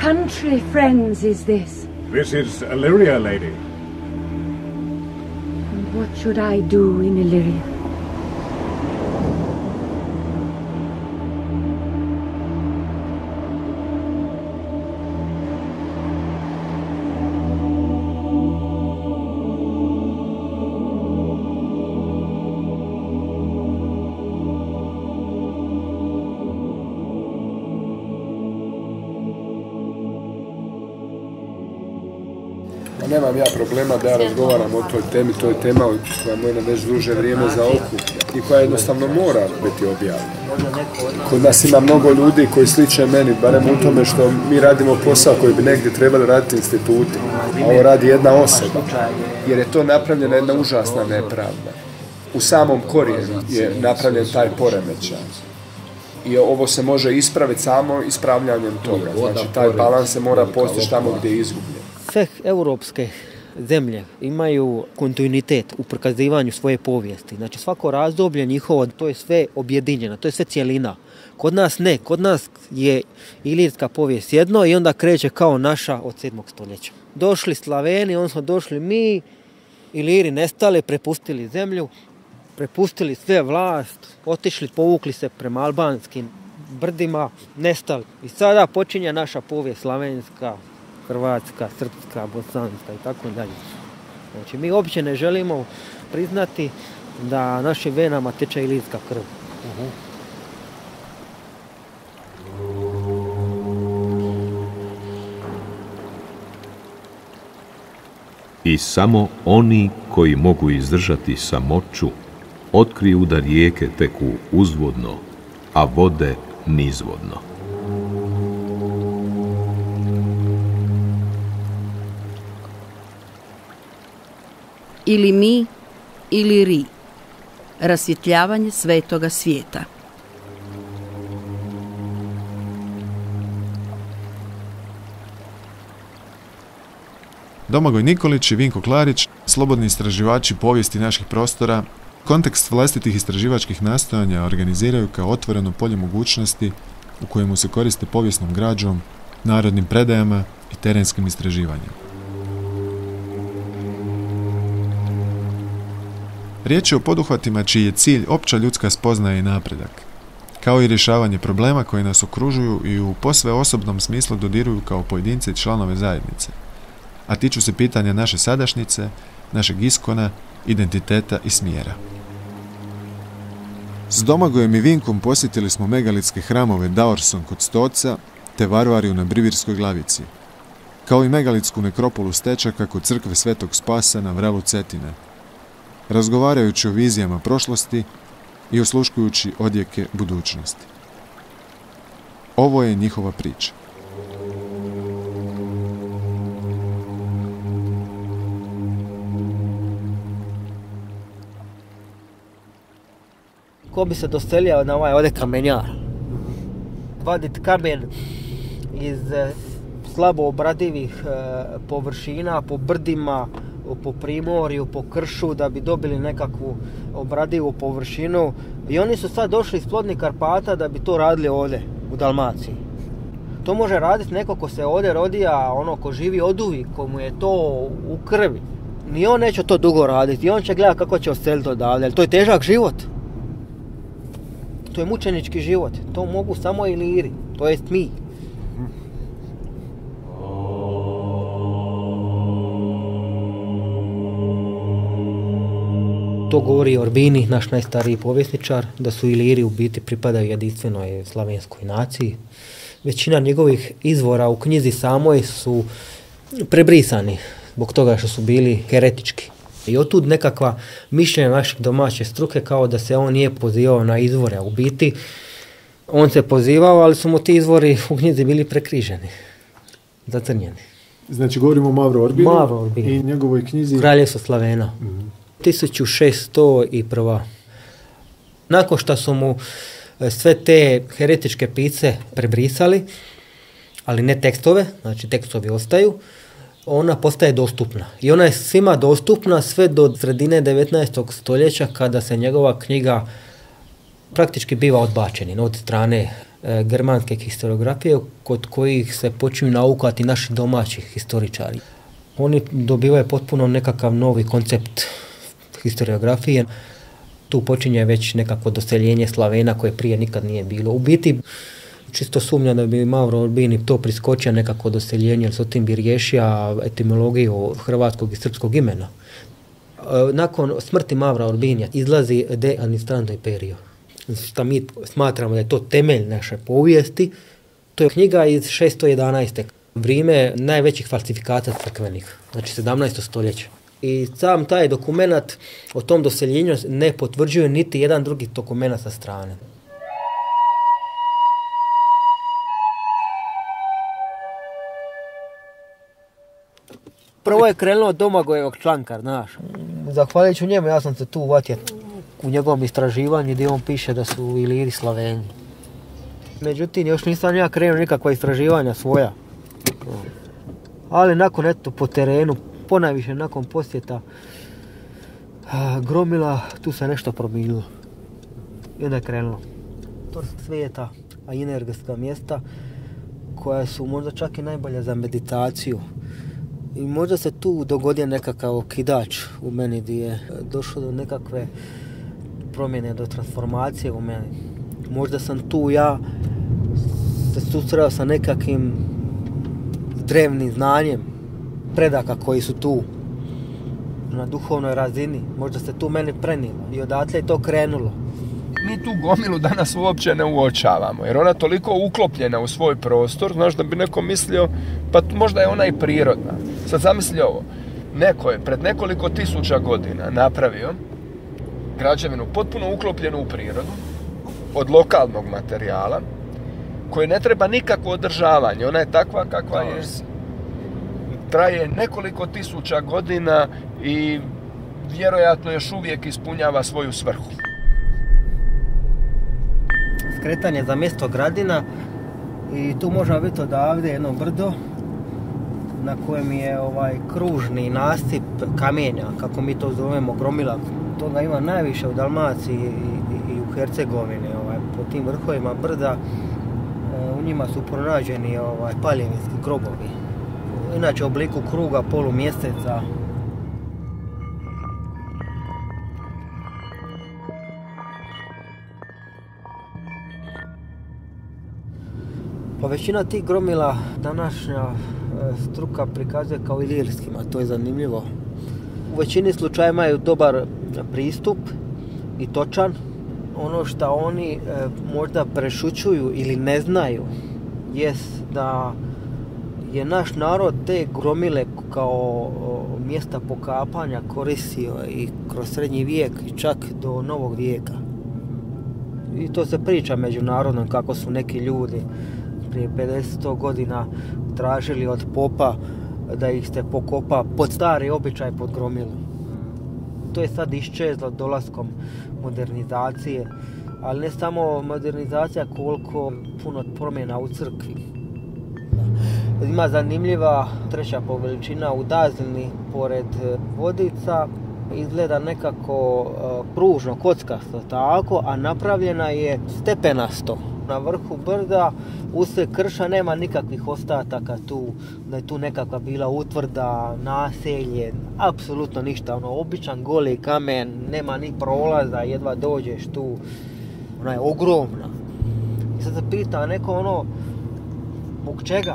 country, friends, is this? This is Illyria, lady. And what should I do in Illyria? Nemam ja problema da ja razgovaram o toj temi, to je tema koja mene već duže vrijeme zaokuplja i koja jednostavno mora biti objavljena. Kod nas ima mnogo ljudi koji sliče meni, barem u tome što mi radimo posao koji bi negdje trebali raditi instituti, a ovo radi jedna osoba, jer je to napravljena jedna užasna nepravda. U samom korijenu je napravljen taj poremećaj. I ovo se može ispraviti samo ispravljanjem toga, znači taj balans se mora postići tamo gdje je izgubljen. Sve europske zemlje imaju kontinuitet u prikazivanju svoje povijesti. Znači svako razdoblje njihovo, to je sve objedinjeno, to je sve cjelina. Kod nas ne, kod nas je ilirska povijest jedno i onda kreće kao naša od 7. stoljeća. Došli Slaveni, onda smo došli mi, Iliri nestali, prepustili zemlju, prepustili sve vlast, otišli, povukli se prema albanskim brdima, nestali. I sada počinje naša povijest slavenska, hrvatska, srpska, bosanska i tako dalje. Znači, mi uopće ne želimo priznati da našim venama teče ilirska krv. I samo oni koji mogu izdržati samoću otkriju da rijeke teku uzvodno, a vode nizvodno. Ili mi, ili ri. Rasvjetljavanje svetoga svijeta. Domagoj Nikolić i Vinko Klarić, slobodni istraživači povijesti naših prostora, kontekst vlastitih istraživačkih nastojanja organiziraju kao otvoreno polje mogućnosti u kojemu se koriste povijesnom građom, narodnim predajama i terenskim istraživanjem. Riječ je o poduhvatima čiji je cilj opća ljudska spoznaja i napredak, kao i rješavanje problema koji nas okružuju i u posve osobnom smislu dodiruju kao pojedince i članove zajednice, a tiču se pitanja naše sadašnjice, našeg iskona, identiteta i smjera. S Domagojem i Vinkom posjetili smo megalitske hramove Daorson kod Stoca te Varvariju na Brivirskoj glavici, kao i megalitsku nekropolu Stečaka kod crkve Svetog Spasa na vrelu Cetine, razgovarajući o vizijama prošlosti i osluškujući odjeke budućnosti. Ovo je njihova priča. Ko bi se doselio na ovaj ovdje kamenjar? Vadit kamen iz slabo obradivih površina, po brdima, po primorju, po kršu, da bi dobili nekakvu obradivu površinu. I oni su sad došli iz plodnih Karpata da bi to radili ovdje, u Dalmaciji. To može raditi neko ko se ovdje rodi, a ono ko živi oduvi, komu je to u krvi. Ni on neće to dugo raditi, i on će gledati kako će odseliti odavde, ali to je težak život. To je mučenički život, to mogu samo Iliri, to jest mi. To govori Orbini, naš najstariji povjesničar, da su Iliri u biti pripadaju jedinstvenoj slavenskoj naciji. Većina njegovih izvora u knjizi samoj su prebrisani zbog toga što su bili heretički. I otud nekakva mišljenja naših domaće struke kao da se on nije pozivao na izvore. U biti on se pozivao, ali su mu ti izvori u knjizi bili prekriženi, zacrnjeni. Znači govorimo o Mavro Orbinu Orbinu i njegovoj knjizi Kraljevstvo Slavena. 1601. Nakon što su mu sve te heretičke pisce prebrisali, ali ne tekstove, znači tekstovi ostaju, ona postaje dostupna. I ona je svima dostupna sve do sredine 19. stoljeća kada se njegova knjiga praktički biva odbačena od strane germanske historiografije kod kojih se počinju naukati naši domaći historičari. Oni dobivaju potpuno nekakav novi koncept historiografije. Tu počinje već nekako doseljenje Slavena koje prije nikad nije bilo. U biti, čisto sumnjam da bi Mavro Urbini to priskočio nekako doseljenje, jer s tim bi riješio etimologiju hrvatskog i srpskog imena. Nakon smrti Mavra Urbinija izlazi De Administrando Imperio. Što mi smatramo da je to temelj naše povijesti. To je knjiga iz 611. vrijeme najvećih falsifikata crkvenih, znači 17. stoljeće. I sam taj dokumenat o tom doseljenju ne potvrđuje niti jedan drugi dokumenat sa strane. Prvo je krenulo od Domagojevog članka, znaš. Zahvaljujući njemu, ja sam se tu uvatio u njegovom istraživanju gdje on piše da su Iliri Slaveni. Međutim, još nisam ja krenuo nikakva istraživanja svoja. Ali nakon, eto, po terenu, ponajviše nakon posjeta Gromila, tu se nešto promijenilo. I onda je krenulo. Torsk svijeta, a i energetska mjesta koja su možda čak i najbolja za meditaciju. I možda se tu dogodio nekakav okidač u meni gdje je došlo do nekakve promjene, do transformacije u meni. Možda sam tu ja se susreo sa nekakvim drevnim znanjem predaka koji su tu na duhovnoj razini. Možda se tu meni prenilo i odatle je to krenulo. Mi tu gomilu danas uopće ne uočavamo, jer ona toliko uklopljena u svoj prostor, znaš, da bi neko mislio, pa možda je ona i prirodna. Sad zamisli ovo, neko je pred nekoliko tisuća godina napravio građevinu potpuno uklopljenu u prirodu, od lokalnog materijala, koje ne treba nikakvo održavanje, ona je takva kakva je, traje nekoliko tisuća godina i vjerojatno još uvijek ispunjava svoju svrhu. Skretanje za mjesto Gradina i tu može biti odavde jedno brdo na kojem je kružni nasip kamenja, kako mi to zovemo, gromila. Toga ima najviše u Dalmaciji i u Hercegovini. Po tim vrhovima brda u njima su pronađeni paljevinski grobovi. Inače u obliku kruga, polumjeseca. Pa većina tih gromila današnja struka prikazuje kao ilirskima, to je zanimljivo. U većini slučaja imaju dobar pristup i točan. Ono što oni možda prešućuju ili ne znaju jest da je naš narod te gromile kao mjesta pokapanja koristio i kroz srednji vijek i čak do novog vijeka. I to se priča međunarodno kako su neki ljudi prije 50 godina tražili od popa da ih se pokopa pod stari običaj pod gromilu. To je sad iščezlo dolaskom modernizacije, ali ne samo modernizacija, koliko puno promjena u crkvi. Ima zanimljiva treća po veličina u Dazlini pored Vodica, izgleda nekako pružno, kockasto tako, a napravljena je stepenasto. Na vrhu brda usred krša nema nikakvih ostataka tu, da je tu nekakva bila utvrda, naselje, apsolutno ništa, običan goli kamen, nema ni prolaza, jedva dođeš tu, ona je ogromna. I sad se pita neko zbog čega?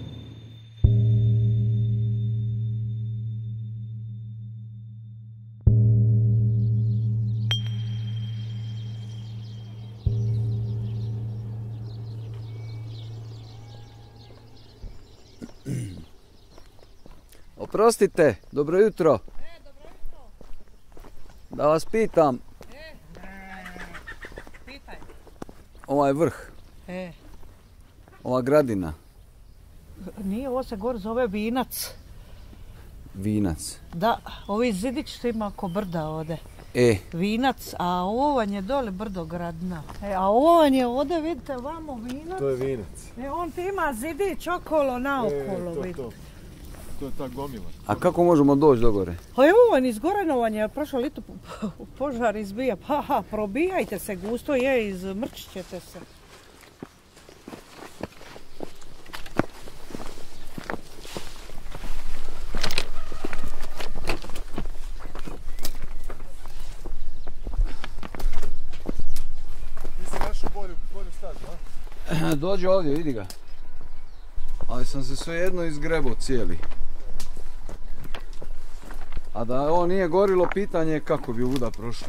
Oprostite, dobro jutro. Dobro jutro. Da vas pitam. Pitaj. Ovaj vrh. Ova gradina. Nije, ovo se gore zove Vinac. Vinac. Da, ovi zidić što ima oko brda ovdje. Vinac, a ovo vam je dole brdo Gradina. A ovo vam je ovdje, vidite, vamo Vinac. To je Vinac. On ti ima zidić okolo, naokolo, vidite. To je ta gomila. A kako možemo doći do gore? A evo vam iz Gorenovanja je prošlo lito požar izbija. Probijajte se, gusto je, izmrčit ćete se. Dođi ovdje, vidi ga. Ali sam se svejedno izgrebao cijeli. A da ovo nije gorilo, pitanje je kako bi voda prošla.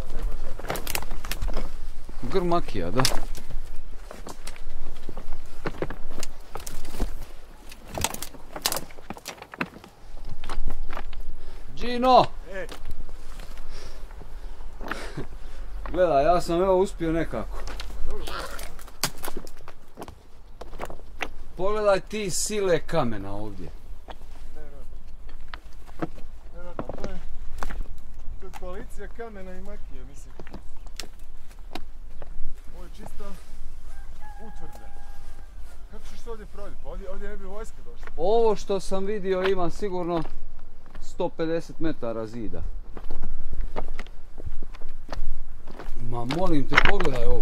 Grmakija, da. Gino! Gledaj, ja sam evo uspio nekako. Pogledaj ti sile kamena ovdje. To je koalicija kamena i makije, mislim. Ovo je čista utvrda. Kako ćeš se ovdje proditi? Pa ovdje ne bi vojska došla. Ovo što sam vidio ima sigurno 150 metara zida. Ma molim te, pogledaj ovo.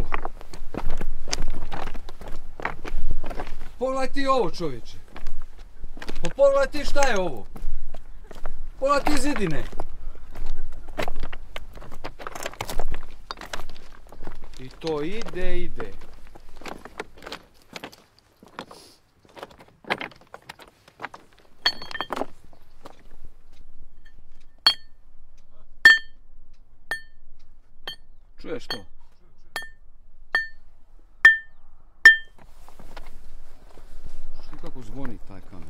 Pogledaj ti ovo, čovječe. Pa pogledaj ti šta je ovo. Pogledaj ti zidine. I to ide. Čuješ to? Što kako zvoni taj kamen?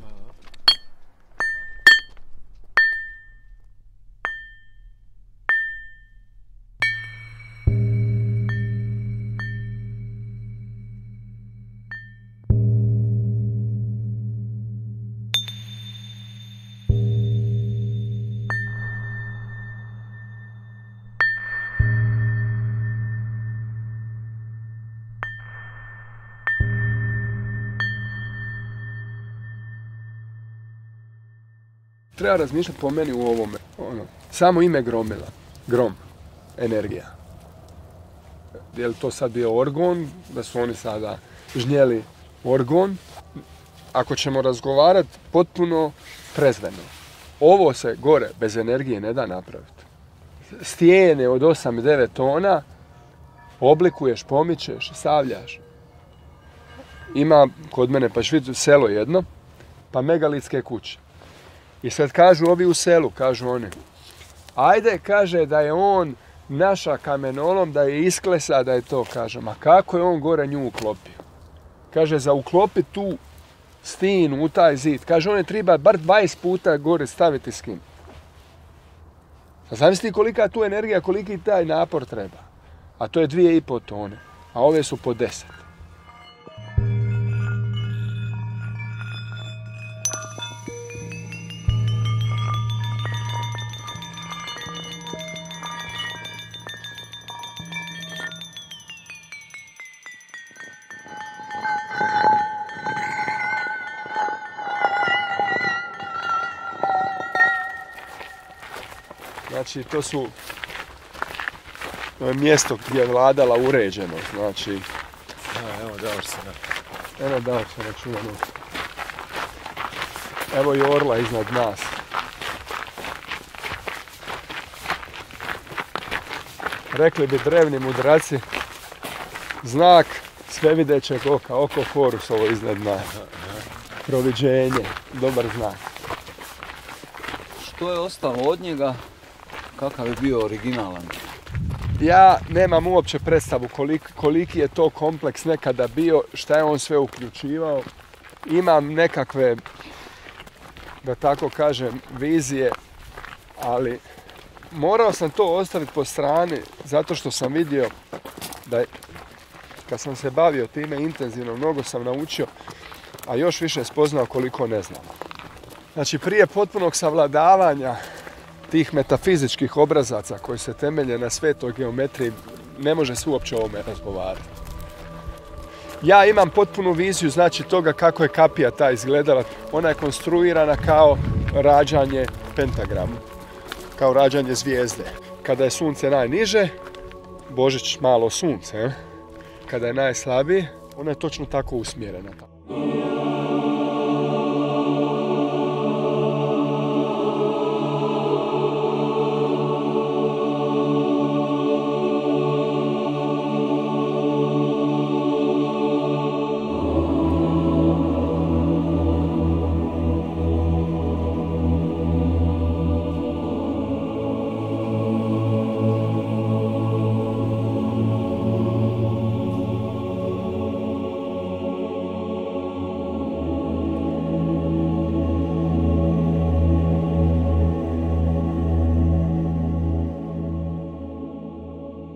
Treba razmišljati po meni u ovome. Samo ime gromila. Grom. Energija. Je li to sad bio orgon? Da su oni sada žnjeli orgon? Ako ćemo razgovarati potpuno trezveno. Ovo se gore bez energije ne da napraviti. Stijene od 8-9 tona oblikuješ, pomičeš, stavljaš. Ima kod mene pa švicu selo jedno, pa megalitske kuće. I sad kažu ovi u selu, kažu oni, ajde, kaže da je on naša kamenolom, da je isklesa, da je to, kaže, ma kako je on gore nju uklopio? Kaže, za uklopiti tu stinu u taj zid, kaže, on je treba bar 20 puta gore staviti skin. A zamisli kolika je tu energija, koliki taj napor treba. A to je 2,5 tone, a ove su po 10. Znači, to su mjesto gdje je vladala uređenost, znači... Evo Daorsena. Evo Daorsena, čuvano. Evo i orla iznad nas. Rekli bi drevni mudraci, znak svevidećeg oka, oko Horusovo iznad nas. Proviđenje, dobar znak. Što je ostalo od njega? Kakav je bio originalan? Ja nemam uopće predstavu koliki je to kompleks nekada bio, šta je on sve uključivao. Imam nekakve, da tako kažem, vizije, ali morao sam to ostaviti po strani zato što sam vidio da kad sam se bavio time intenzivno, mnogo sam naučio, a još više spoznao koliko ne znam. Znači, prije potpunog savladavanja tih metafizičkih obrazaca koji se temelje na svetoj geometriji, ne može se uopće o ovome razgovarati. Ja imam potpunu viziju, znači, toga kako je kapija ta izgledala. Ona je konstruirana kao rađanje pentagrama, kao rađanje zvijezde. Kada je sunce najniže, Božić malo sunce, kada je najslabije, ona je točno tako usmjerena.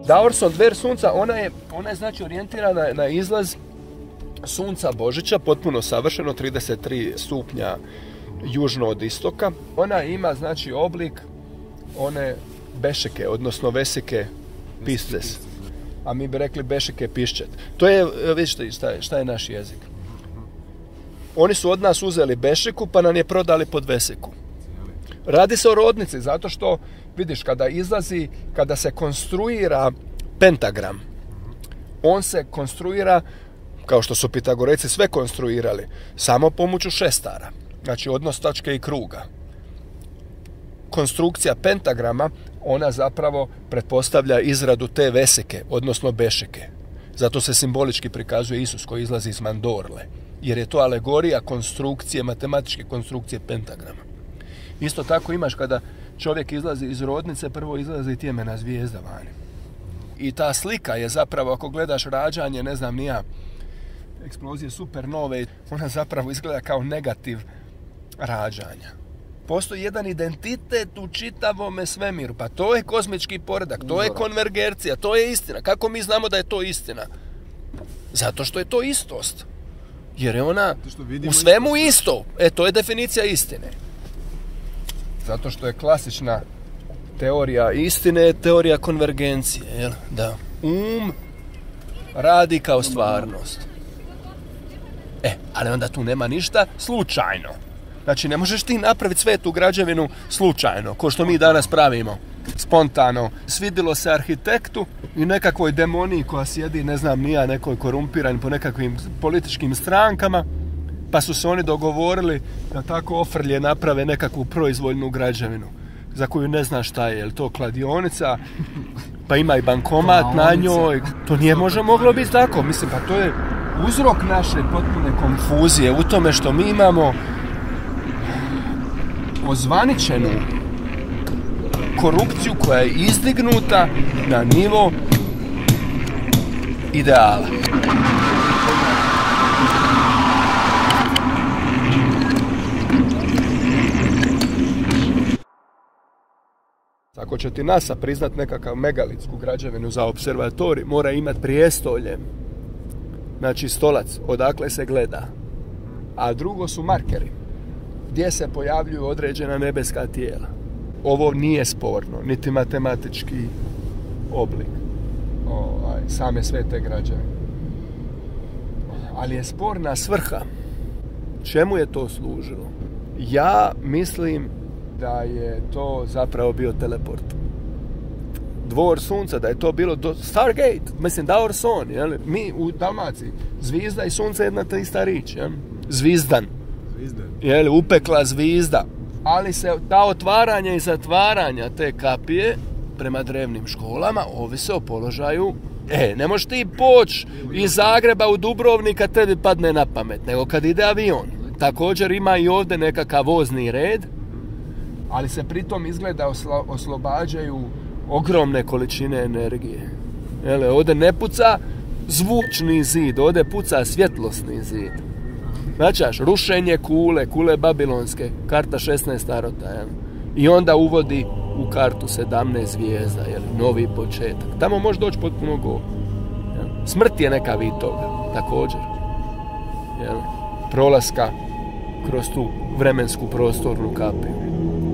Daorson, dver sunca, ona je znači orijentirana na izlaz sunca Božića, potpuno savršeno, 33 stupnja južno od istoka. Ona ima znači oblik one bešeke, odnosno vesike pisces. A mi bi rekli bešeke piščet. To je, vidite šta je naš jezik. Oni su od nas uzeli bešiku pa nam je prodali pod vesiku. Radi se o rodnici, zato što vidiš kada se konstruira pentagram, on se konstruira, kao što su Pitagorejci sve konstruirali, samo pomoću šestara. Znači odnos tačke i kruga. Konstrukcija pentagrama, ona zapravo pretpostavlja izradu te vesike, odnosno bešike. Zato se simbolički prikazuje Isus koji izlazi iz mandorle, jer je to alegorija konstrukcije, matematičke konstrukcije pentagrama. Isto tako imaš kada čovjek izlazi iz rodnice, prvo izlazi tjemena zvijezda vani. I ta slika je zapravo, ako gledaš rađanje, ne znam ni ja, eksplozije supernove, ona zapravo izgleda kao negativ rađanja. Postoji jedan identitet u čitavome svemiru, pa to je kozmički poredak, to je konvergencija, to je istina. Kako mi znamo da je to istina? Zato što je to istost. Jer je ona u svemu isto. To je definicija istine. Zato što je klasična teorija istine, teorija konvergencije, jel? Da. Radi kao stvarnost. Ali onda tu nema ništa slučajno. Znači, ne možeš ti napraviti svetu građevinu slučajno, ko što mi danas pravimo. Spontano. Svidilo se arhitektu i nekakvoj demoniji koja sjedi, ne znam ni ja, nekoj korumpiran po nekakvim političkim strankama, pa su se oni dogovorili da tako ofrlje naprave nekakvu proizvoljnu građevinu za koju ne zna šta je. Je li to kladionica? Pa ima i bankomat na njoj. To nije moglo biti tako. Mislim, pa to je uzrok naše potpune konfuzije u tome što mi imamo ozvaničenu korupciju koja je izdignuta na nivo ideala. Ako će ti NASA priznat nekakav megalitsku građevinu za observatorij, mora imati prijestolje, znači stolac, odakle se gleda. A drugo su markeri, gdje se pojavljuju određena nebeska tijela. Ovo nije sporno, niti matematički oblik same svete građevine. Ali je sporna svrha. Čemu je to služilo? Ja mislim da je to zapravo bio teleport. Dvor sunca, da je to bilo Stargate, mislim Daorson, jel? Mi u Dalmaciji, zvizda i sunce je jedna ta ista rič, jel? Zvizdan. Jel? Upekla zvizda. Ali se ta otvaranja i zatvaranja te kapije prema drevnim školama ovise o položaju. Ne možeš ti poći iz Zagreba u Dubrovnika, tebi padne na pamet, nego kad ide avion. Također ima i ovdje nekakav vozni red, ali se pritom izgleda oslobađaju ogromne količine energije. Ovdje ne puca zvučni zid, ovdje puca svjetlosni zid. Značaš, rušenje kule babilonske, karta 16 starota, i onda uvodi u kartu 17 zvijezda, novi početak. Tamo može doći potpuno go. Smrt je neka vid toga, također. Prolaska kroz tu vremensku prostornu kapiju.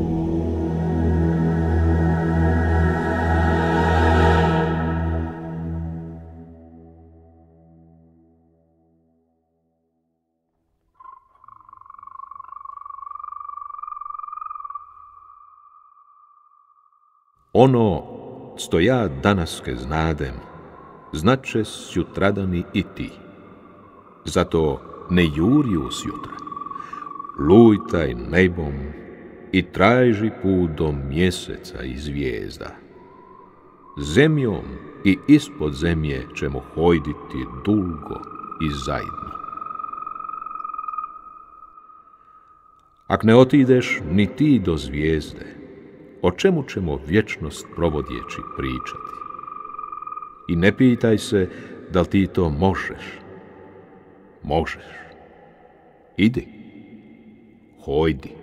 Ono što ja danaske znadem, znače sjutradan i ti. Zato ne juri usjutra, lujtaj nebom i traži put do mjeseca i zvijezda. Zemljom i ispod zemlje ćemo hojditi dulgo i zajedno. Ak ne otideš ni ti do zvijezde, o čemu ćemo vječnost provodjeći pričati? I ne pitaj se da li ti to možeš. Možeš. Idi. Hojdi.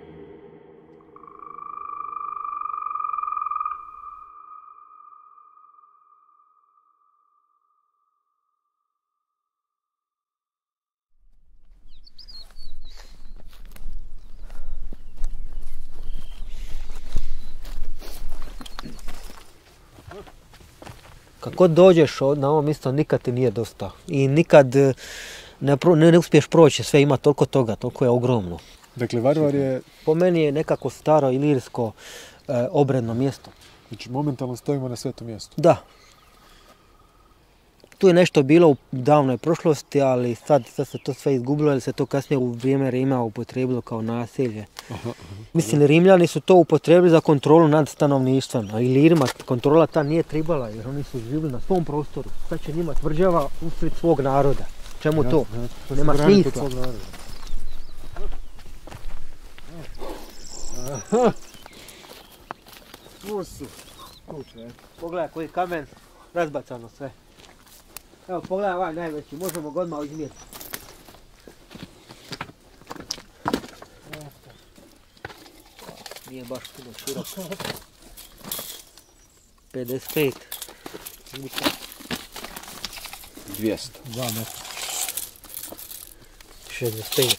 Kako dođeš na ovo mjesto, nikad ti nije dosta. I nikad ne uspiješ proći, sve ima toliko toga, toliko je ogromno. Dakle, Varvar je... Po meni je nekako staro ilirsko obredno mjesto. Znači, momentalno stojimo na svetom mjestu. Da. Tu je nešto bilo u davnoj prošlosti, ali sad se to sve izgubilo, jer se to kasnije u vrijeme Rima upotrijebilo kao naselje. Mislim, Rimljani su to upotrijebili za kontrolu nad stanovništvom, a Ilirima kontrola ta nije tribala, jer oni su živjeli na svom prostoru. Sad će njima tvrđava usred svog naroda. Čemu to? To nema smisla. Pogledaj koji kamen, razbacano sve. Evo, pogledaj ovaj najveći, možemo ga odmah izmjeriti. Nije baš puno široko. 55. 200. 2 metra. 65.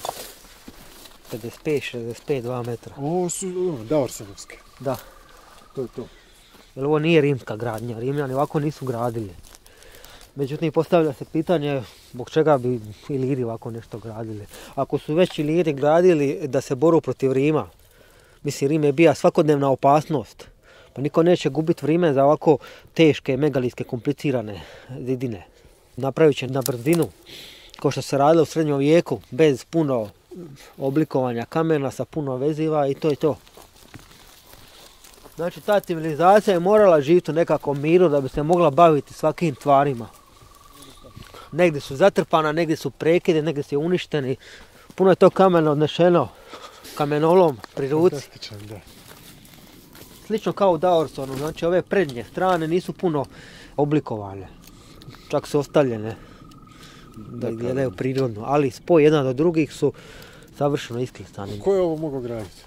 55, 65, 2 metra. Ovo su Daorsonovske. Da. To je to. Jer ovo nije rimska gradnja, Rimljani ovako nisu gradili. Međutim, postavlja se pitanje zbog čega bi Iliri ovako nešto gradili. Ako su već Iliri gradili da se boru protiv Rima, mislim, Rim je bija svakodnevna opasnost, pa niko neće gubiti vrijeme za ovako teške, megalitske, komplicirane zidine. Napravit će na brzinu, kao što se radilo u srednjem vijeku, bez puno oblikovanja kamena, sa puno veziva i to je to. Znači, ta civilizacija je morala živjeti u nekakvom miru da bi se mogla baviti svakim tvarima. Negdje su zatrpana, negdje su prekide, negdje su uništeni. Puno je to kamena odnešeno kamenolom pri ruci. Da. Slično kao u Daorsonu, znači ove prednje strane nisu puno oblikovane. Čak su ostavljene da gledaju prirodno, ali spoj jedan do drugih su savršeno isklesani. Ko je ovo mogao graditi?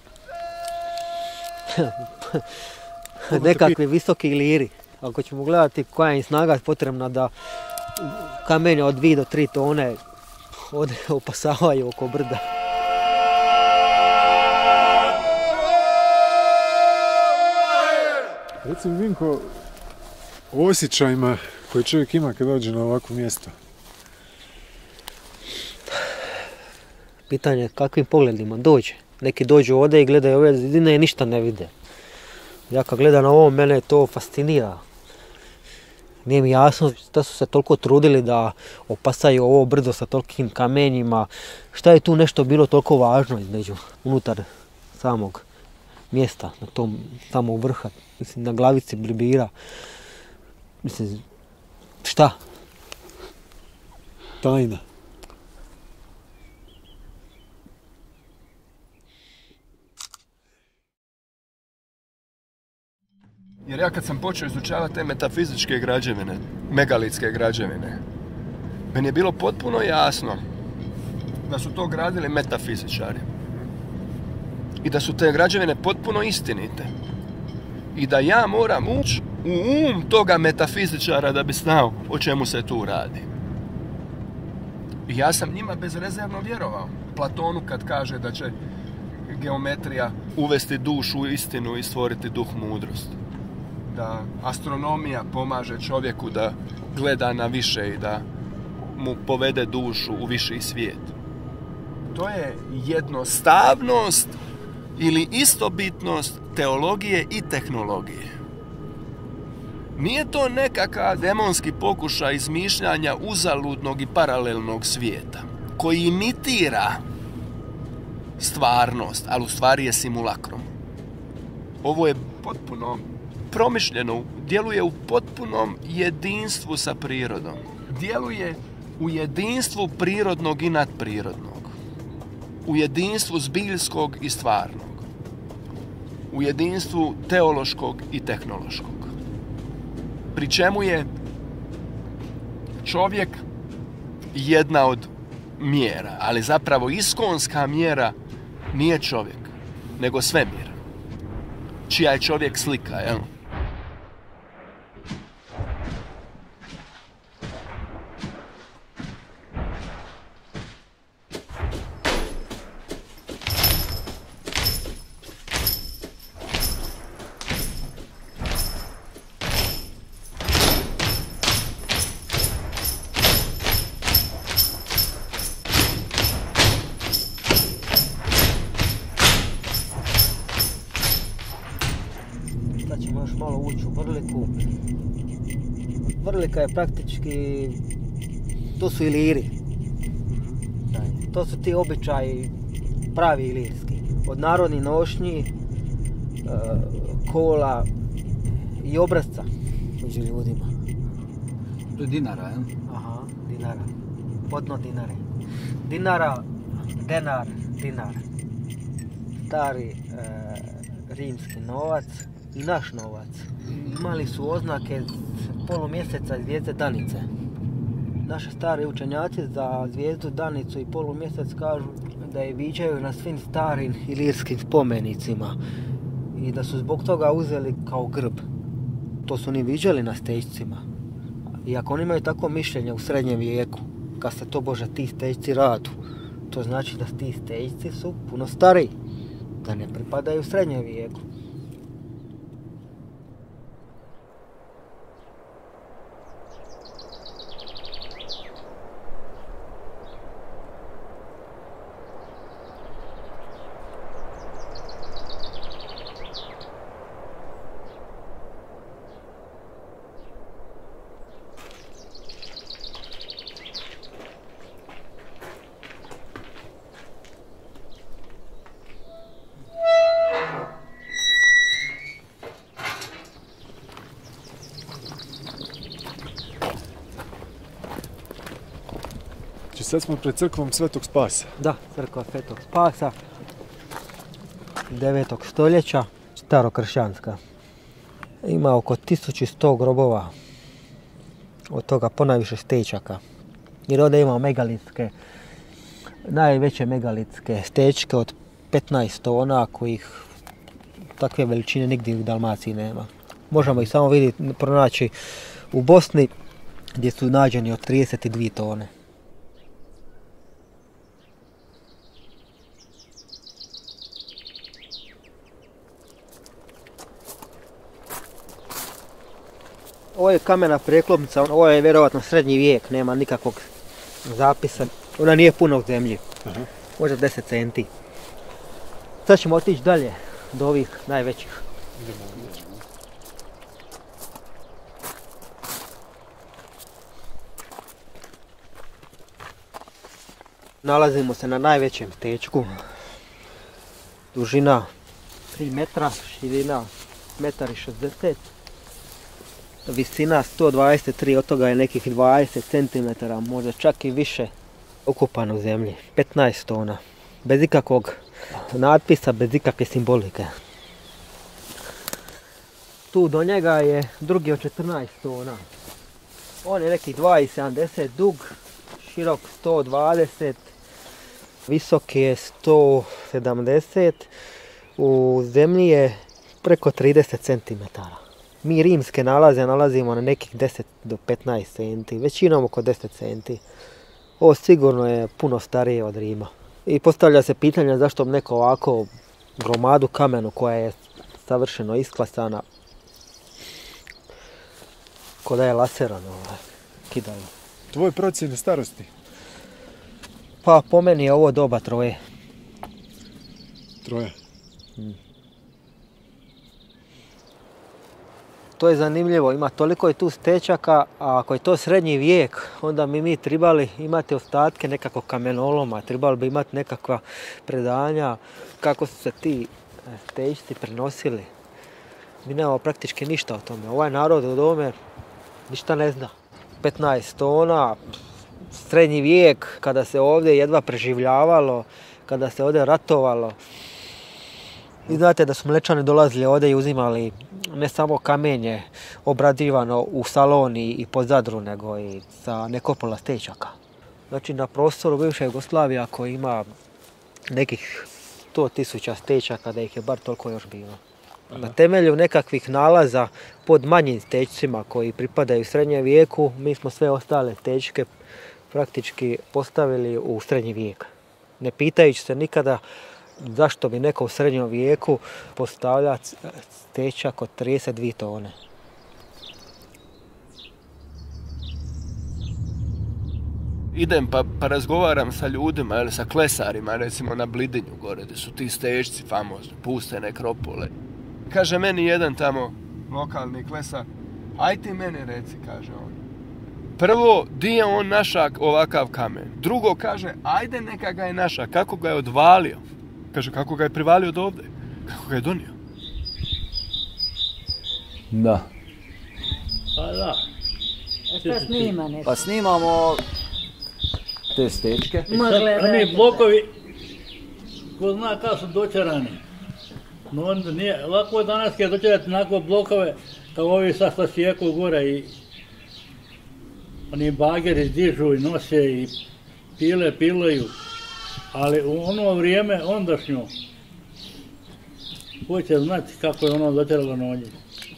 Nekakvi visoki Iliri. Ako ćemo gledati koja je snaga potrebna da kamenje od 2 do 3 tone opasavaju oko brda. Reci mi, Vinko, o osjećajima koje čovjek ima kad dođe na ovako mjesto. Pitanje je kakvim pogledima dođe. Neki dođu ovdje i gledaju ove zidine i ništa ne vide. Ja kad gledam na ovo, mene to fascinira. Nije mi jasno da su se toliko trudili da opasaju ovo brdo sa tolikim kamenjima. Šta je tu nešto bilo toliko važno između, unutar samog mjesta, na tom samog vrha, mislim, na glavici Blibira. Mislim, šta? Tajna. Jer ja kad sam počeo izučavati te metafizičke građevine, megalitske građevine, meni je bilo potpuno jasno da su to gradili metafizičari. I da su te građevine potpuno istinite. I da ja moram ući u toga metafizičara da bi znao o čemu se tu radi. I ja sam njima bezrezervno vjerovao. Platonu kad kaže da će geometrija uvesti dušu u istinu i stvoriti duh mudrosti. Da astronomija pomaže čovjeku da gleda na više i da mu povede dušu u viši svijet. To je jednostavnost ili istobitnost teologije i tehnologije. Nije to nekakav demonski pokušaj izmišljanja uzaludnog i paralelnog svijeta koji imitira stvarnost, ali u stvari je simulakrom. Ovo je potpuno promišljeno, djeluje u potpunom jedinstvu sa prirodom. Djeluje u jedinstvu prirodnog i nadprirodnog. U jedinstvu zbiljskog i stvarnog. U jedinstvu teološkog i tehnološkog. Pri čemu je čovjek jedna od mjera, ali zapravo iskonska mjera nije čovjek, nego svemir. Čija je čovjek slika, jel? Vrlika je praktički, to su Iliri. To su ti običaji pravi ilirski. Od narodnih nošnji, kola i obrazca među ljudima. To je dinara, jel? Aha, dinara. Podno dinare. Dinara, denar, dinar. Stari rimski novac i naš novac. Imali su oznake polumjeseca i zvijezde Danice. Naši stari učenjaci za zvijezdu Danicu i polumjesec kažu da je viđaju na svim starim ilirskim spomenicima i da su zbog toga uzeli kao grb. To su oni viđali na stećcima. I ako oni imaju tako mišljenje u srednjem vijeku, kad se to Bože ti stećci radu, to znači da ti stećci su puno stariji, da ne pripadaju u srednjem vijeku. Sad smo pred crkvom Svetog Spasa. Da, crkva Svetog Spasa, 9. stoljeća, starokršćanska. Ima oko 1100 grobova, od toga ponajviše stečaka. Jer ovdje ima megalitske, najveće megalitske stečke od 15 tona, kojih takve veličine nigdje u Dalmaciji nema. Možemo ih samo vidjeti, pronaći u Bosni, gdje su nađeni od 32 tone. Ovo je kamena preklopnica, ovo je vjerovatno srednji vijek, nema nikakvog zapisa. Ona nije puno u zemlji, možda 10 centi. Sad ćemo otići dalje do ovih najvećih. Nalazimo se na najvećem stečku. Dužina 3 metra, širina 1,60 m. Visina 123, od toga je nekih 20 cm, možda čak i više, ukopano u zemlji. 15 tona. Bez ikakvog natpisa, bez ikakve simbolike. Tu do njega je drugi od 14 tona. On je nekih 2,70 dug, širok 120, visok je 170, u zemlji je preko 30 cm. Mi rimske nalaze nalazimo na nekih 10 do 15 centi, većinom oko 10 centi. Ovo sigurno je puno starije od Rima. I postavlja se pitanje zašto bi neko ovako gromadu kamenu koja je savršeno isklasana, ko da je laserano, kidaju. Tvoje procjene starosti? Pa po meni je ovo doba troje. Troje? To je zanimljivo, ima toliko je tu stečaka, a ako je to srednji vijek, onda bi mi trebali imati ostatke nekakvog kamenoloma, trebali bi imati nekakva predanja kako su se ti stečci prenosili. Mi nemamo praktički ništa o tome. Ovaj narod od ovome ništa ne zna. 15 tona, srednji vijek, kada se ovdje jedva preživljavalo, kada se ovdje ratovalo. Vi znate da su Mlečani dolazili ovdje i uzimali ne samo kamenje obrađivano u Saloni i po Zadru, nego i sa nekopola stečaka. Znači na prostoru bivše Jugoslavije, ako ima nekih 100.000 stečaka, da ih je bar toliko još bilo. Na temelju nekakvih nalaza pod manjim stečcima koji pripadaju srednjem vijeku, mi smo sve ostale stečke praktički postavili u srednji vijek. Ne pitajući se nikada zašto bi neko u srednjem vijeku postavlja stečak od 32 tone. Idem pa razgovaram sa ljudima ili sa klesarima, recimo na Blidinju gore, gdje su ti stečci famozni, puste nekropole. Kaže meni jedan tamo lokalni klesar, Aj ti mene reci, kaže on. Prvo, di je on našak ovakav kamen? Drugo, kaže, ajde neka ga je našak. Kako ga je odvalio? Kaže, kako ga je privalio od ovdje? Kako ga je donio? Da. Pa da. Šta snima nešto? Pa snimamo te stečke. Oni blokovi, ko zna kada su dočarani. No onda nije, lako je danas kada dočarati onako blokove kao ovi sa sjeku gore i oni bageri zdižu i nose i pilaju. Ali u ono vrijeme ondašnjo, ko će znati kako je ono dočaralo na njih.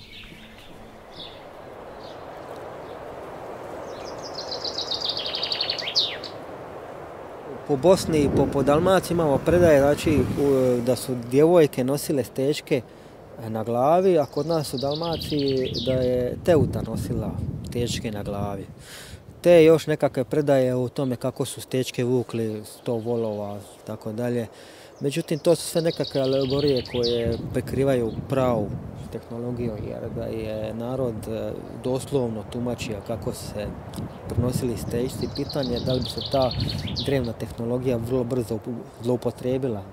Po Bosni i po Dalmaciji imamo predaje, znači da su djevojke nosile stečke na glavi, a kod nas u Dalmaciji da je teuta nosila stečke na glavi. Te još nekakve predaje o tome kako su stečke vukli 100 volova i tako dalje. Međutim, to su sve nekakve alegorije koje prekrivaju pravu tehnologiju, jer da je narod doslovno tumačio kako se prenosili stečci. Pitanje je da li bi se ta drevna tehnologija vrlo brzo zloupotrijebila.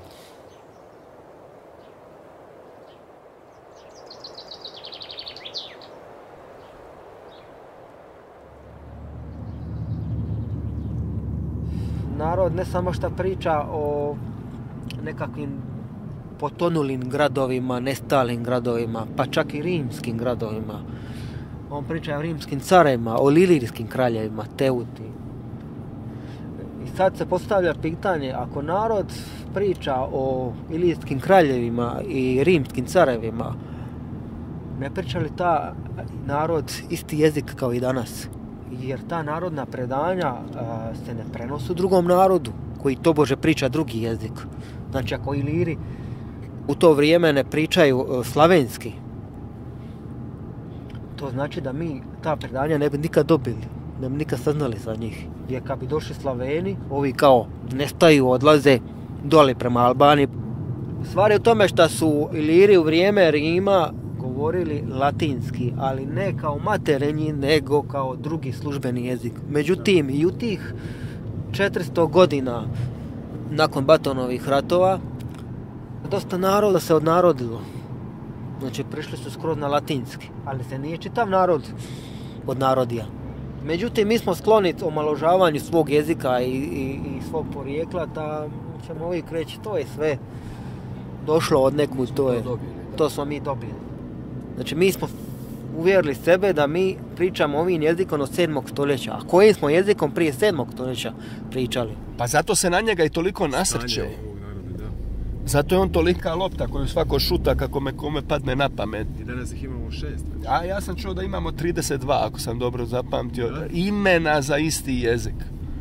Narod ne samo što priča o nekakvim potonulim gradovima, nestalim gradovima, pa čak i rimskim gradovima. On priča o rimskim carevima, o lilirijskim kraljevima, Teuti. I sad se postavlja pitanje, ako narod priča o ilirijskim kraljevima i rimskim carevima, ne priča li ta narod isti jezik kao i danas? Jer ta narodna predanja se ne prenosi u drugom narodu, koji tobože priča drugi jezik. Znači, ako Iliri u to vrijeme ne pričaju slavenski, to znači da mi ta predanja ne bi nikad dobili, ne bi nikad saznali za njih. Jer kad bi došli Slaveni, ovi kao nestaju, odlaze dole prema Albaniji. Stvar je u tome što su Iliri u vrijeme Rima govorili latinski, ali ne kao materinji, nego kao drugi službeni jezik. Međutim, i u tih 400 godina nakon Batonovih ratova, dosta naroda se odnarodilo. Znači, prišli su skroz na latinski, ali se nije čitav narod odnarodio. Međutim, mi smo skloni omalovažavanju svog jezika i svog porijekla, da ćemo uvijek reći, to je sve došlo od nekud, to smo mi dobili. Znači, mi smo uvjerili sebe da mi pričamo ovim jezikom od 7. stoljeća. A kojim smo jezikom prije 7. stoljeća pričali? Pa zato se na njega i toliko nasrće. Zato je on tolika lopta koju svako šuta kako me kome padne na pamet. I danas ih imamo 6. A ja sam čuo da imamo 32, ako sam dobro zapamtio, imena za isti jezik.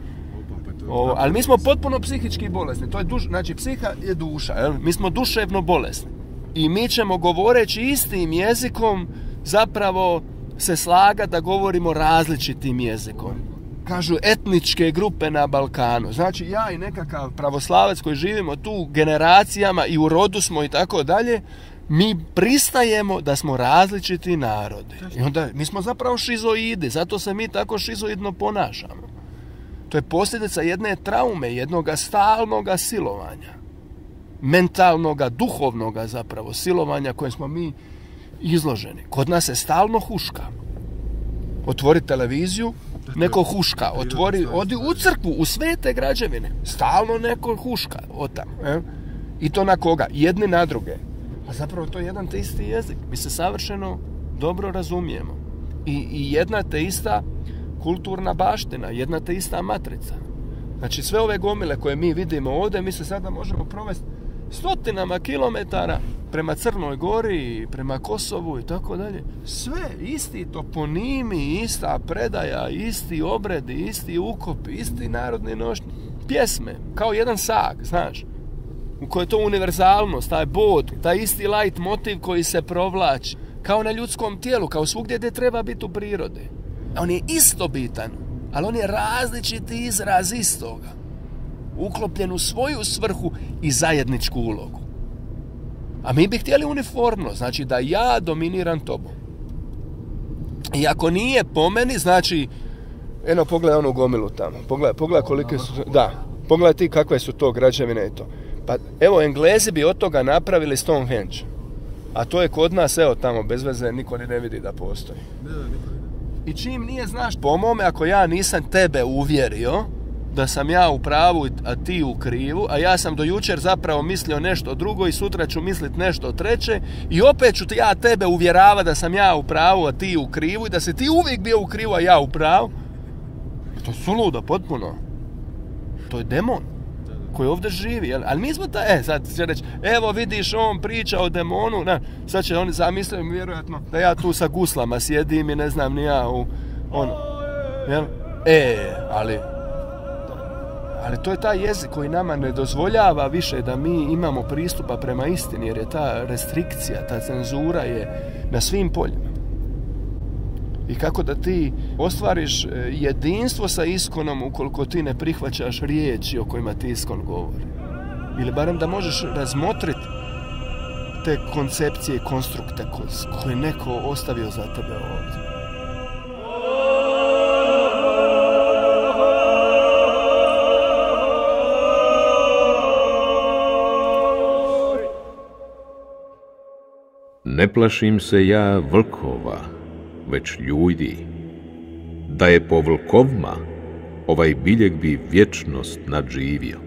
Ali mi smo potpuno psihički bolesni. To je znači, psiha je duša. Jel? Mi smo duševno bolesni. I mi ćemo govoreći istim jezikom zapravo se slagati da govorimo različitim jezikom. Kažu etničke grupe na Balkanu. Znači ja i nekakav pravoslavac koji živimo tu generacijama i u rodu smo i tako dalje, mi pristajemo da smo različiti narodi. I onda mi smo zapravo šizoidi, zato se mi tako šizoidno ponašamo. To je posljedica jedne traume, jednoga stalnoga silovanja. Mentalnoga, duhovnoga zapravo silovanja kojem smo mi izloženi. Kod nas se stalno huška. Otvori televiziju, neko huška. Odi u crkvu, u svete građevine. Stalno neko huška od tamo. I to na koga? Jedni na druge. A zapravo to je jedan te isti jezik. Mi se savršeno dobro razumijemo. I jedna te ista kulturna baština, jedna te ista matrica. Znači sve ove gomile koje mi vidimo ovdje, mi se sada možemo provesti stotinama kilometara prema Crnoj Gori, prema Kosovu i tako dalje. Sve, isti toponimi, ista predaja, isti obredi, isti ukopi, isti narodni nošnji. Pjesme, kao jedan sag, znaš, u kojoj je to univerzalnost, taj bod, taj isti light motiv koji se provlači, kao na ljudskom tijelu, kao svugdje gdje treba biti u prirodi. On je isto bitan, ali on je različiti izraz istoga. Uklopljen u svoju svrhu i zajedničku ulogu. A mi bi htjeli uniformno, znači da ja dominiram tobom. I ako nije po meni, znači, eno, pogledaj onu gomilu tamo. Pogledaj kolike su, da, pogledaj ti kakve su to građevine i to. Pa evo, Englezi bi od toga napravili Stonehenge. A to je kod nas, evo tamo, bez veze, niko ni ne vidi da postoji. I čim nije, znaš, po mome, ako ja nisam tebe uvjerio da sam ja u pravu, a ti u krivu, a ja sam do jučer zapravo mislio nešto drugo i sutra ću mislit nešto treće i opet ću ja tebe uvjerava da sam ja u pravu, a ti u krivu i da si ti uvijek bio u krivu, a ja u pravu. To je suludo, potpuno. To je demon koji ovdje živi, jel? Ali mi smo sad će reći, evo vidiš, on priča o demonu, sad će oni zamisliti vjerojatno da ja tu sa guslama sjedim i ne znam ni ja jel? Ali to je taj jezik koji nama ne dozvoljava više da mi imamo pristupa prema istini, jer je ta restrikcija, ta cenzura je na svim poljima. I kako da ti ostvariš jedinstvo sa Iskonom ukoliko ti ne prihvaćaš riječi o kojima ti Iskon govori. Ili barem da možeš razmotriti te koncepcije i konstrukte koje neko ostavio za tebe ovdje. Ne plašim se ja vlkova, već ljudi. Da je po vlkovima, ovaj biljeg bi vječnost nadživio.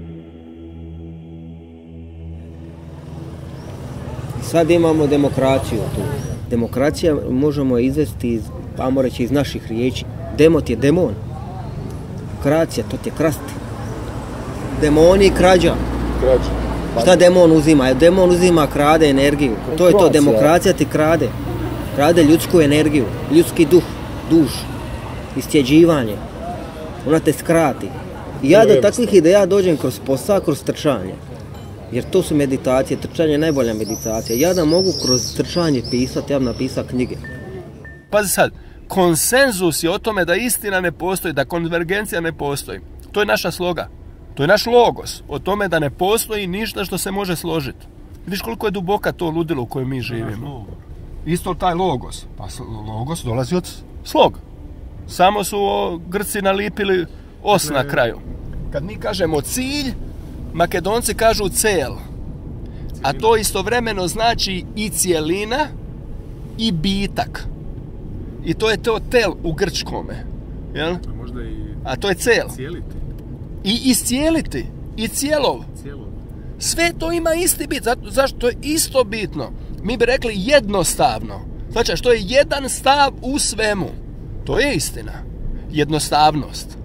Sad imamo demokraciju tu. Demokracija možemo izvesti iz naših riječi. Demot je demon. Kracija, to ti je krasti. Demoni i krađa. Šta demon uzima? Demon uzima, krade energiju. To je to, demokracija ti krade. Krade ljudsku energiju, ljudski duš, istjeđivanje. Ona te skrati. I ja do takvih ideja dođem kroz posao, kroz trčanje. Jer to su meditacije, trčanje je najbolja meditacija. Ja da mogu kroz trčanje pisati, ja bi napisao knjige. Pazi sad, konsenzus je o tome da istina ne postoji, da konvergencija ne postoji. To je naša sloga. To je naš logos. O tome da ne postoji ništa što se može složiti. Vidiš koliko je duboka to ludilo u kojem mi živimo. Isto taj logos. Pa logos dolazi od slog. Samo su Grci nalipili os na kraju. Kad mi kažemo cilj, Makedonci kažu cel. A to istovremeno znači i cijelina i bitak. I to je to tel u grčkome. Jel? A to je cel. I iscijeliti. I cijelov. Sve to ima isti bit. Zašto? To je isto bitno. Mi bi rekli jednostavno. Znači, što je jedan stav u svemu. To je istina. Jednostavnost.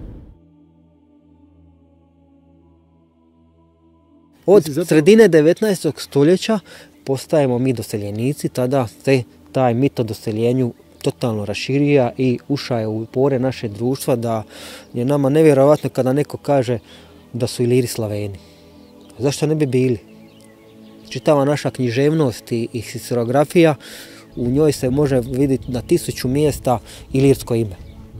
Od sredine 19. stoljeća postajemo mi doseljenici, tada se taj mit o doseljenju totalno raširija i ušao je u pore naše društva, da je nama nevjerojatno kada neko kaže da su Iliri Slaveni. Zašto ne bi bili? Čitava naša književnost i historiografija, u njoj se može vidjeti na 1000 mjesta ilirsko ime.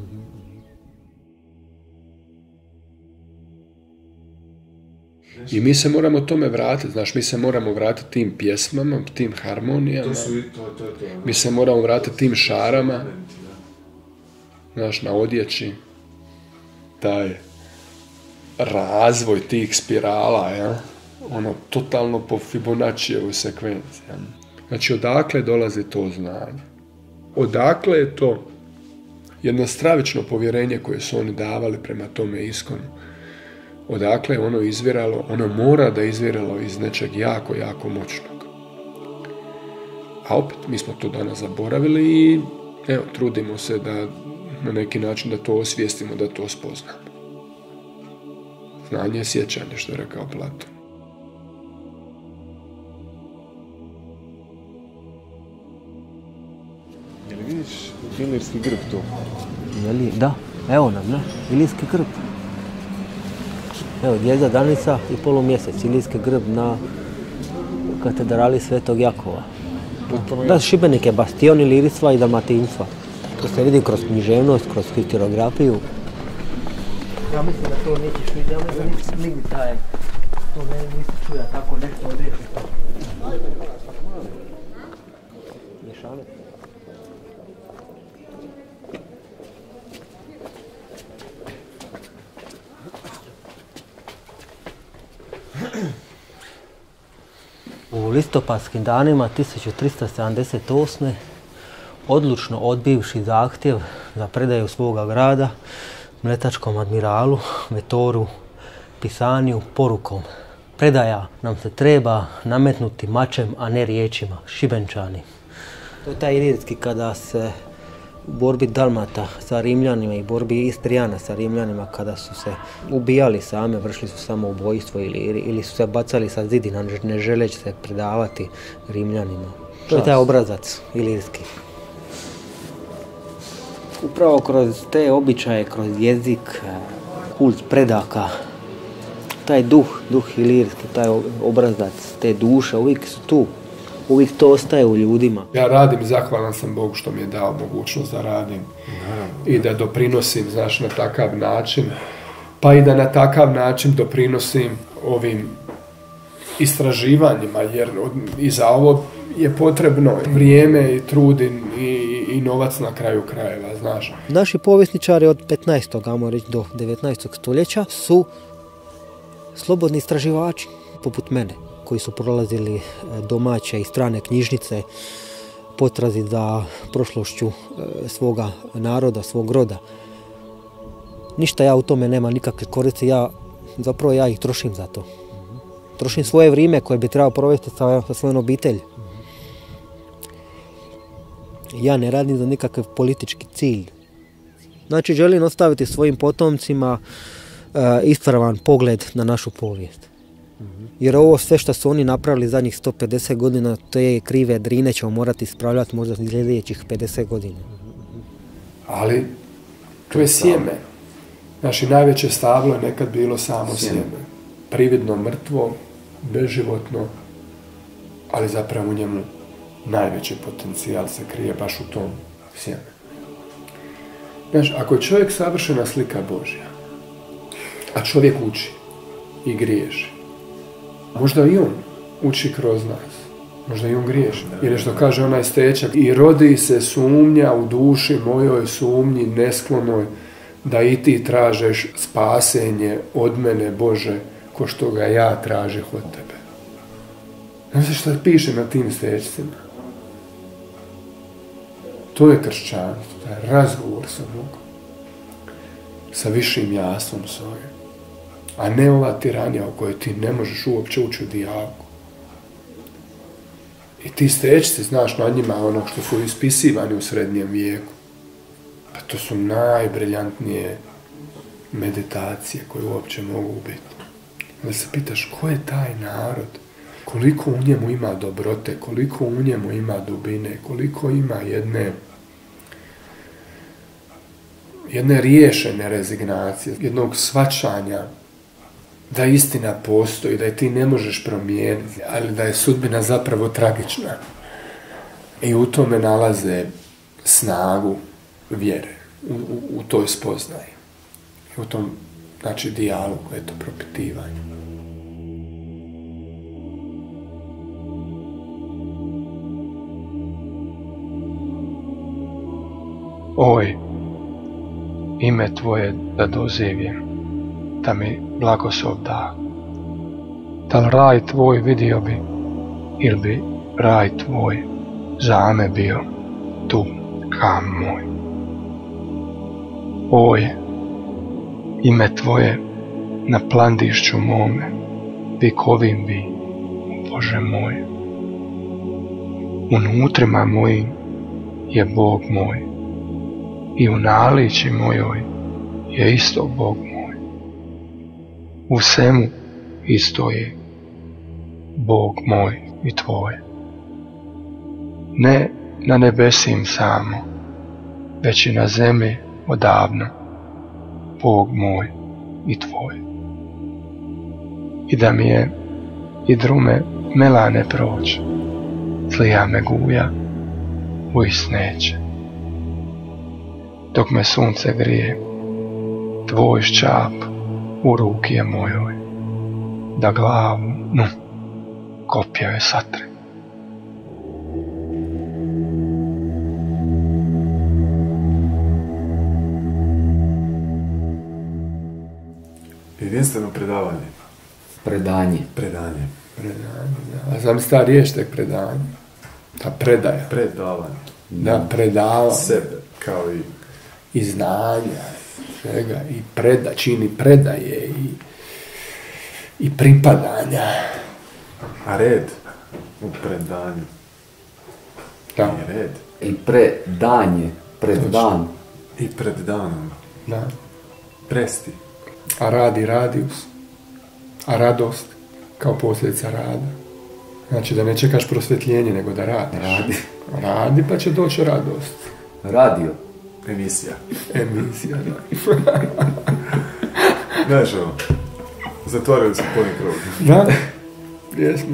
I mi se moramo tome vratiti, znaš, mi se moramo vratiti tim pjesmama, tim harmonijama, mi se moramo vratiti tim šarama, znaš, na odjeći, taj razvoj tih spirala, ja? Ono, totalno po Fibonaccijevu sekvenciji. Ja? Znači, odakle dolazi to znanje? Odakle je to jedno stravično povjerenje koje su oni davali prema tome Iskonu? Odakle je ono izviralo? Ono mora da izviralo iz nečeg jako, jako moćnog. A opet, mi smo to danas zaboravili i evo, trudimo se da na neki način da to osvijestimo, da to spoznamo. Znanje je sjećanje, što je rekao Platon. Jel vidiš ilirski grb tu? Da, evo nam, ne? Ilirski grb. Evo, zvijezda Danica i polumjesec, ilirski grb na katedrali Svetog Jakova. Da, Šibenik je bastion ilirstva i dalmatinstva. To se vidi kroz književnost, kroz historiografiju. Ja mislim da to nećeš vidjeti, ja mislim da nigdje taj, to nisi čuja tako nešto odreći. Mješane. U listopadskim danima 1378. odlučno odbivši zahtjev za predaju svoga grada mletačkom admiralu Vetoru Pisaniju porukom: predaja nam se treba nametnuti mačem, a ne riječima, Šibenčani. To je taj ilirski kada se u borbi Dalmata sa Rimljanima i borbi Istrijana sa Rimljanima, kada su se ubijali same, vršili su samoubojstvo ili su se bacali sa zidina ne želeći se predavati Rimljanima. To je taj obrazac ilirski. Upravo kroz te običaje, kroz jezik, kult predaka, taj duh ilirski, taj obrazac, te duše, uvijek su tu. Uvijek to ostaje u ljudima. Ja radim, zahvalan sam Bogu što mi je dao mogućnost da radim i da doprinosim, znaš, na takav način. Pa i da na takav način doprinosim ovim istraživanjima, jer i za ovo je potrebno vrijeme i trud i novac na kraju krajeva, znaš. Naši povjesničari od 15. ajmo reći do 19. stoljeća su slobodni istraživači, poput mene, koji su prolazili domaće i strane knjižnice, potrazi za prošlošću svoga naroda, svog roda. Ništa ja u tome nema nikakve koristi, ja ih trošim za to. Trošim svoje vrijeme koje bi trebao provesti sa svojom obitelji. Ja ne radim za nikakav politički cilj. Znači, želim ostaviti svojim potomcima ispravan pogled na našu povijest. Jer ovo sve što su oni napravili zadnjih 150 godina, te krive drine ćemo morati ispravljati možda sljedećih 50 godina. Ali to je sjeme. Naši najveće stablo je nekad bilo samo sjeme. Prividno mrtvo, beživotno, ali zapravo u njemu najveći potencijal se krije baš u tom sjeme. Znaš, ako je čovjek savršena slika Božja, a čovjek uči i griješi, možda i on uči kroz nas, možda i on griješi. Jer što kaže onaj stečak, i rodi se sumnja u duši mojoj, sumnji nesklonoj, da i ti tražeš spasenje od mene, Bože, ko što ga ja tražih od tebe. Znaš što piše na tim stečcima? To je kršćanstvo, to je razgovor sa Bogom, sa višim jasom svojim, a ne ova tiranija u kojoj ti ne možeš uopće ući u dijalog. I ti stečci, znaš, na njima ono što su ispisivani u srednjem vijeku, pa to su najbriljantnije meditacije koje uopće mogu biti. Da se pitaš ko je taj narod, koliko u njemu ima dobrote, koliko u njemu ima dubine, koliko ima jedne riješene rezignacije, jednog shvaćanja da istina postoji, da je ti ne možeš promijeniti, ali da je sudbina zapravo tragična. I u tome nalaze snagu vjere, u toj spoznaji. I u tom, znači, dijalogu, eto, propitivanju. Oj, ime tvoje da dozivjem, da mi blagoslov da. Da li raj tvoj vidio bi, ili bi raj tvoj za me bio tu kam moj. Oj, ime tvoje na plandišću mome, vikovim bi, Bože moj. Unutrima mojim je Bog moj, i u naliči mojoj je isto Bog moj. U svemu isto je Bog moj i tvoj. Ne na nebesim samo, već i na zemlji odavno, Bog moj i tvoj. I da mi je i drume melane proć, zlija me guja ujs neće. Dok me sunce grije, tvoj ščap u ruki je mojoj, da glavu, kopjeve satre. Jedinstveno predavanje. Predanje. Predanje, da. A znam ta riječ tek predanje. Ta predaja. Predavanje. Da, predavanje. Sebe, kao i znanja, svega, i čini predaje, i pripadanja. A red u predanju. Da. I red. I predanje, pred dan. I pred danom. Da. Presti. A rad i radius. A radost kao posljedica rada. Znači da ne čekaš prosvjetljenje, nego da radiš. Radi pa će doći radost. Radio. Emisija, da. Znaš ovo, zatvorili smo puni krug. Da, jesmo.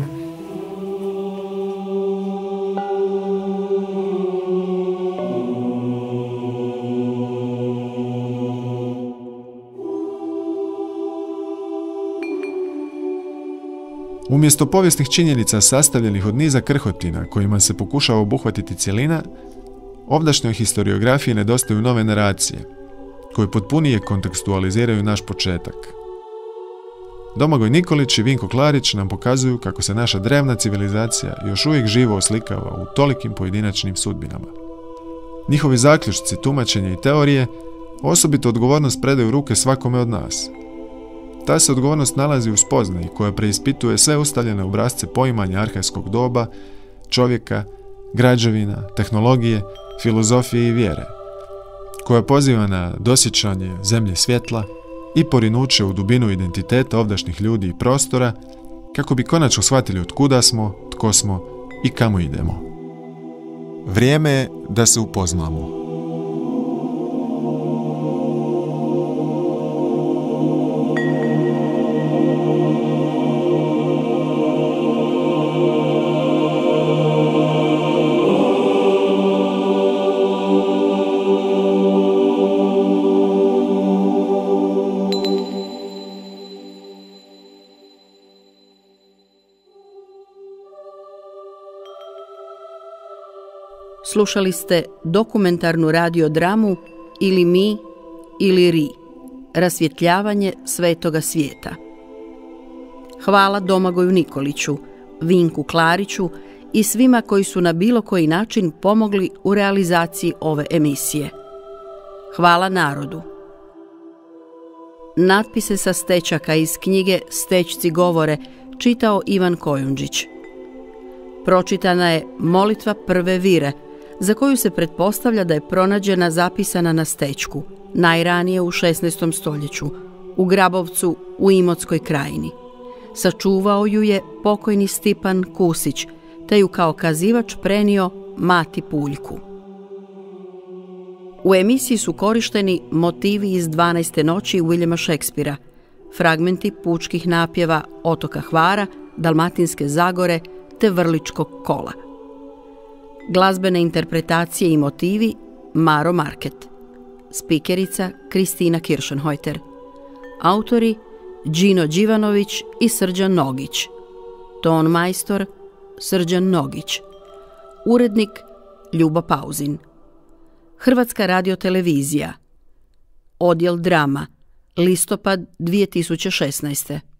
Umjesto povijesnih činjenica sastavljenih od niza krhotina kojima se pokušava obuhvatiti cjelina, ovdašnjoj historiografiji nedostaju nove naracije, koje potpunije kontekstualiziraju naš početak. Domagoj Nikolić i Vinko Klarić nam pokazuju kako se naša drevna civilizacija još uvijek živo oslikava u tolikim pojedinačnim sudbinama. Njihovi zaključci, tumačenja i teorije osobito odgovornost predaju u ruke svakome od nas. Ta se odgovornost nalazi u spoznaji koja preispituje sve ustaljene obrasce poimanja arhajskog doba, čovjeka, građevina, tehnologije, filozofije i vjere, koja poziva na dosjećanje zemlje svjetla i porinuće u dubinu identiteta ovdašnjih ljudi i prostora, kako bi konačno shvatili od kuda smo, tko smo i kamo idemo. Vrijeme je da se upoznamo. Slušali ste dokumentarnu radiodramu Ili mi ili ri. Rasvjetljavanje svetoga svijeta. Hvala Domagoju Nikoliću, Vinku Klariću i svima koji su na bilo koji način pomogli u realizaciji ove emisije. Hvala narodu. Natpise sa stečaka iz knjige Stečci govore čitao Ivan Kojundžić. Pročitana je molitva prve vire, za koju se pretpostavlja da je pronađena zapisana na stečku, najranije u 16. stoljeću, u Grabovcu u Imotskoj krajini. Sačuvao ju je pokojni Stipan Kusić, te ju kao kazivač prenio Mati Puljku. U emisiji su korišteni motivi iz 12. noći Williama Shakespearea, fragmenti pučkih napjeva Otoka Hvara, Dalmatinske Zagore te Vrličkog kola. Glazbene interpretacije i motivi Maro Market. Spikerica Kristina Kiršenhojter. Autori Đino Đivanović i Srđan Nogić. Ton majstor Srđan Nogić. Urednik Ljubo Pauzin. Hrvatska radiotelevizija. Odjel drama. Listopad 2016.